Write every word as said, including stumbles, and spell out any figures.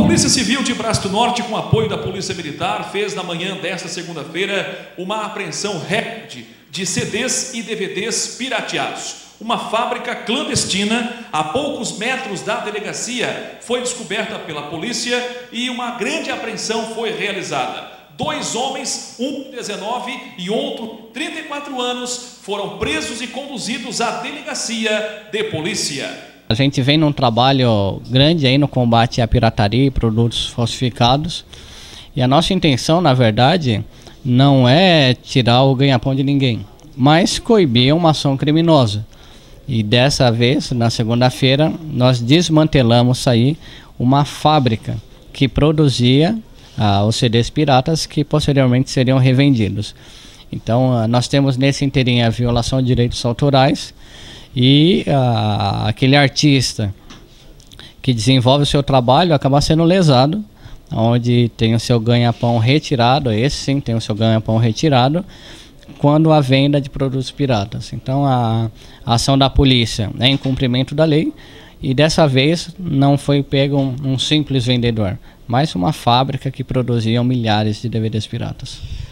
Polícia Civil de Braço do Norte, com apoio da Polícia Militar, fez na manhã desta segunda-feira uma apreensão recorde de C Ds e D V Ds pirateados. Uma fábrica clandestina a poucos metros da delegacia foi descoberta pela polícia e uma grande apreensão foi realizada. Dois homens, um de dezenove e outro trinta e quatro anos, foram presos e conduzidos à delegacia de polícia. A gente vem num trabalho grande aí no combate à pirataria e produtos falsificados. E a nossa intenção, na verdade, não é tirar o ganha-pão de ninguém, mas coibir uma ação criminosa. E dessa vez, na segunda-feira, nós desmantelamos aí uma fábrica que produzia ah, os C Ds piratas que posteriormente seriam revendidos. Então, ah, nós temos nesse inteirinho a violação de direitos autorais e ah, aquele artista que desenvolve o seu trabalho acaba sendo lesado, onde tem o seu ganha-pão retirado, esse sim tem o seu ganha-pão retirado, quando a venda de produtos piratas. Então a, a ação da polícia é em cumprimento da lei e dessa vez não foi pego um, um simples vendedor, mas uma fábrica que produzia milhares de D V Ds piratas.